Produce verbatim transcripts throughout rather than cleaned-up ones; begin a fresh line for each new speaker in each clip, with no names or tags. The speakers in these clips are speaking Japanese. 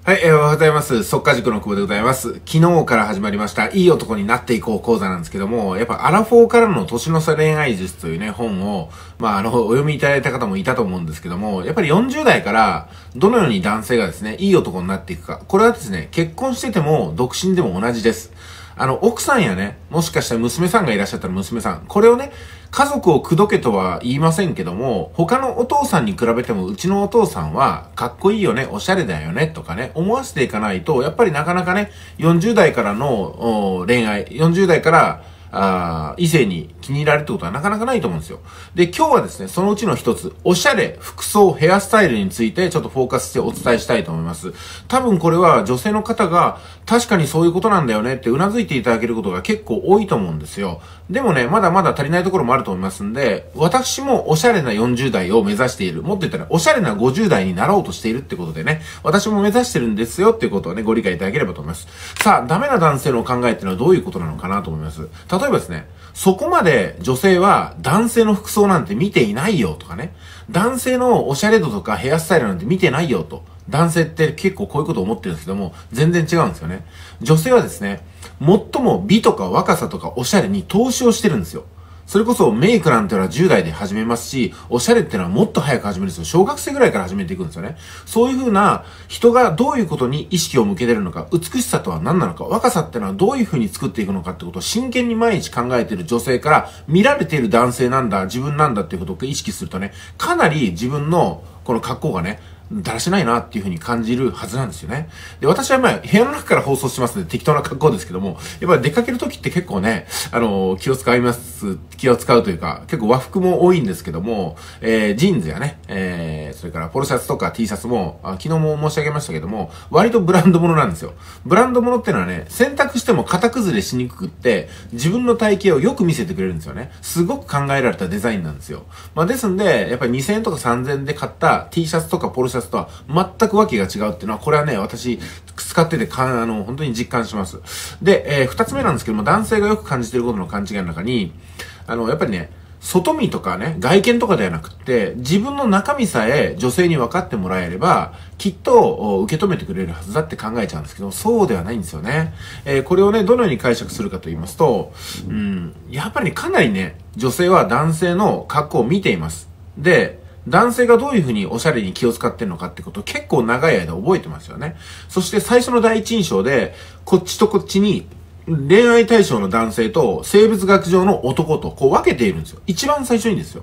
はい、えー、おはようございます。速稼塾の久保でございます。昨日から始まりました、いい男になっていこう講座なんですけども、やっぱアラフォーからの年の差恋愛術というね、本を、まあ、あの、お読みいただいた方もいたと思うんですけども、やっぱりよんじゅう代から、どのように男性がですね、いい男になっていくか。これはですね、結婚してても、独身でも同じです。あの、奥さんやね、もしかしたら娘さんがいらっしゃったら娘さん、これをね、家族を口説けとは言いませんけども、他のお父さんに比べてもうちのお父さんはかっこいいよね、おしゃれだよね、とかね、思わせていかないと、やっぱりなかなかね、よんじゅう代からの恋愛、よんじゅう代から、あ異性に気に入られるってことはなかなかないと思うんですよ。で、今日はですね、そのうちの一つ、おしゃれ、服装、ヘアスタイルについてちょっとフォーカスしてお伝えしたいと思います。多分これは女性の方が確かにそういうことなんだよねって頷いていただけることが結構多いと思うんですよ。でもね、まだまだ足りないところもあると思いますんで、私もおしゃれなよんじゅう代を目指している。もっと言ったら、おしゃれなごじゅう代になろうとしているってことでね、私も目指してるんですよっていうことをね、ご理解いただければと思います。さあ、ダメな男性の考えっていうのはどういうことなのかなと思います。例えばですね、そこまで女性は男性の服装なんて見ていないよとかね、男性のおしゃれ度とかヘアスタイルなんて見てないよと。男性って結構こういうことを思ってるんですけども、全然違うんですよね。女性はですね、最も美とか若さとかおしゃれに投資をしてるんですよ。それこそメイクなんてのはじゅう代で始めますし、おしゃれってのはもっと早く始めるんですよ。小学生ぐらいから始めていくんですよね。そういう風な人がどういうことに意識を向けてるのか、美しさとは何なのか、若さってのはどういう風に作っていくのかってことを真剣に毎日考えている女性から見られている男性なんだ、自分なんだっていうことを意識するとね、かなり自分のこの格好がね、だらしないなっていう風に感じるはずなんですよね。で、私はまあ、部屋の中から放送してますので適当な格好ですけども、やっぱり出かける時って結構ね、あの、気を使います、気を使うというか、結構和服も多いんですけども、えー、ジーンズやね、えー、それからポロシャツとか T シャツも、あ昨日も申し上げましたけども、割とブランド物なんですよ。ブランド物ってのはね、洗濯しても型崩れしにくくって、自分の体型をよく見せてくれるんですよね。すごく考えられたデザインなんですよ。まあですんで、やっぱりにせんえんとかさんぜんえんで買った T シャツとかポロシャツとは全くわけが違うっていうのは、これはね、私、使っててか、あの、本当に実感します。で、えー、二つ目なんですけども、男性がよく感じていることの勘違いの中に、あの、やっぱりね、外見とかね、外見とかではなくって、自分の中身さえ女性に分かってもらえれば、きっと受け止めてくれるはずだって考えちゃうんですけど、そうではないんですよね。えー、これをね、どのように解釈するかと言いますと、うん、やっぱりね、かなりね、女性は男性の格好を見ています。で、男性がどういうふうにおしゃれに気を使ってるのかってことを結構長い間覚えてますよね。そして最初の第一印象で、こっちとこっちに恋愛対象の男性と生物学上の男とこう分けているんですよ。一番最初にですよ。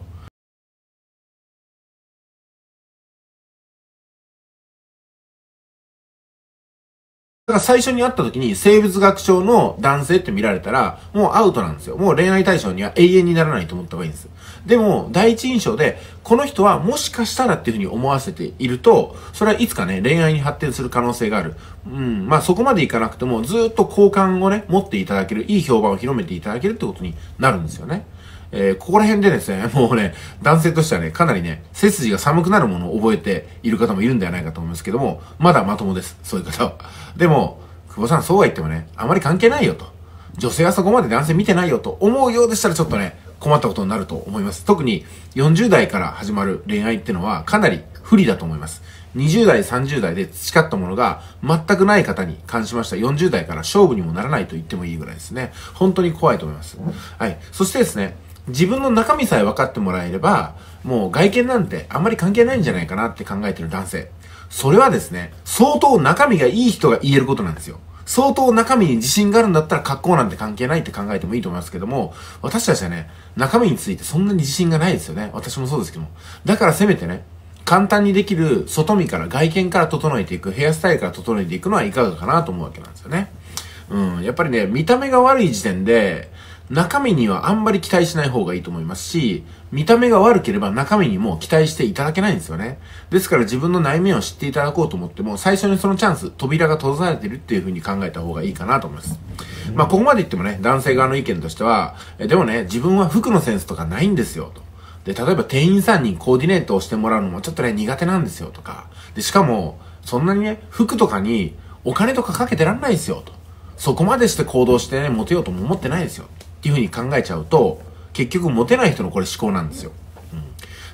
だから最初に会った時に生物学上の男性って見られたらもうアウトなんですよ。もう恋愛対象には永遠にならないと思った方がいいんです。でも第一印象でこの人はもしかしたらっていうふうに思わせていると、それはいつかね恋愛に発展する可能性がある。うん、まあそこまでいかなくてもずっと好感をね持っていただける、いい評判を広めていただけるってことになるんですよね。えー、ここら辺でですね、もうね、男性としてはね、かなりね、背筋が寒くなるものを覚えている方もいるんではないかと思いますけども、まだまともです。そういう方は。でも、久保さんそうは言ってもね、あまり関係ないよと。女性はそこまで男性見てないよと思うようでしたらちょっとね、困ったことになると思います。特によんじゅう代から始まる恋愛ってのはかなり不利だと思います。にじゅう代、さんじゅう代で培ったものが全くない方に関しましたよんじゅう代から勝負にもならないと言ってもいいぐらいですね。本当に怖いと思います。はい。そしてですね、自分の中身さえ分かってもらえれば、もう外見なんてあんまり関係ないんじゃないかなって考えてる男性。それはですね、相当中身がいい人が言えることなんですよ。相当中身に自信があるんだったら格好なんて関係ないって考えてもいいと思いますけども、私たちはね、中身についてそんなに自信がないですよね。私もそうですけども。だからせめてね、簡単にできる外見から外見から整えていく、ヘアスタイルから整えていくのはいかがかなと思うわけなんですよね。うん、やっぱりね、見た目が悪い時点で、中身にはあんまり期待しない方がいいと思いますし、見た目が悪ければ中身にも期待していただけないんですよね。ですから自分の内面を知っていただこうと思っても、最初にそのチャンス、扉が閉ざされているっていう風に考えた方がいいかなと思います。まあここまで言ってもね、男性側の意見としては、えでもね、自分は服のセンスとかないんですよ、と。で、例えば店員さんにコーディネートをしてもらうのもちょっとね、苦手なんですよ、とか。で、しかも、そんなにね、服とかにお金とかかけてらんないですよ、と。そこまでして行動してね、モテようとも思ってないですよ。っていう風に考えちゃうと、結局モテない人のこれ思考なんですよ。うん、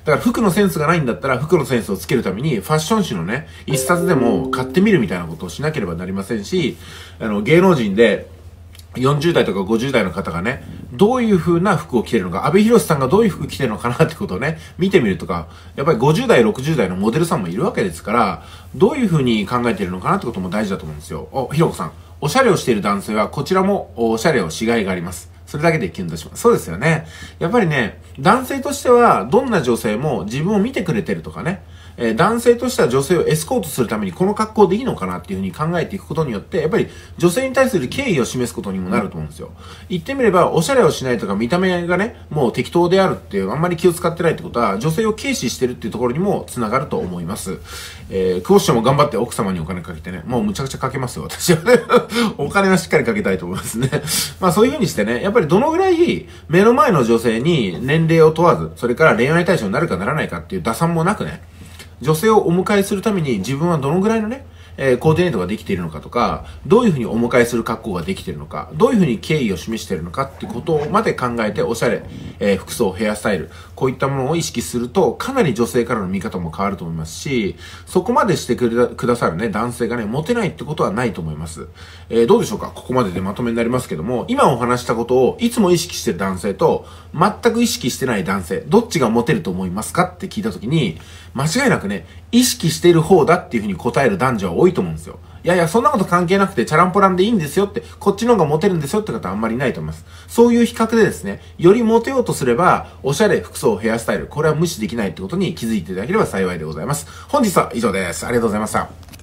だから服のセンスがないんだったら服のセンスをつけるためにファッション誌のね、一冊でも買ってみるみたいなことをしなければなりませんし、あの、芸能人で、よんじゅう代とかごじゅう代の方がね、どういう風な服を着てるのか、安部寛さんがどういう服着てるのかなってことをね、見てみるとか、やっぱりごじゅう代、ろくじゅう代のモデルさんもいるわけですから、どういう風に考えてるのかなってことも大事だと思うんですよ。お、ひろこさん。おしゃれをしている男性は、こちらもおしゃれをしがいがあります。それだけでキュンとします。そうですよね。やっぱりね、男性としては、どんな女性も自分を見てくれてるとかね、えー、男性としては女性をエスコートするためにこの格好でいいのかなっていうふうに考えていくことによって、やっぱり女性に対する敬意を示すことにもなると思うんですよ。言ってみれば、おしゃれをしないとか見た目がね、もう適当であるっていう、あんまり気を使ってないってことは、女性を軽視してるっていうところにもつながると思います。えー、クオッションも頑張って奥様にお金かけてね、もうむちゃくちゃかけますよ、私はね。お金はしっかりかけたいと思いますね。まあそういうふうにしてね、やっぱりどのぐらい目の前の女性に年齢を問わず、それから恋愛対象になるかならないかっていう打算もなくね、女性をお迎えするために自分はどのぐらいのね、えー、コーディネートができているのかとか、どういうふうにお迎えする格好ができているのか、どういうふうに敬意を示しているのかっていうことまで考えて、おしゃれ、えー、服装、ヘアスタイル、こういったものを意識すると、かなり女性からの見方も変わると思いますし、そこまでしてくれくださるね、男性がね、モテないってことはないと思います。えー、どうでしょうか？ここまででまとめになりますけども、今お話したことをいつも意識している男性と、全く意識してない男性、どっちがモテると思いますかって聞いたときに、間違いなくね、意識している方だっていうふうに答える男女は多いと思うんですよ。いやいや、そんなこと関係なくて、チャランポランでいいんですよって、こっちの方がモテるんですよって方はあんまりいないと思います。そういう比較でですね、よりモテようとすれば、おしゃれ、服装、ヘアスタイル、これは無視できないってことに気づいていただければ幸いでございます。本日は以上です。ありがとうございました。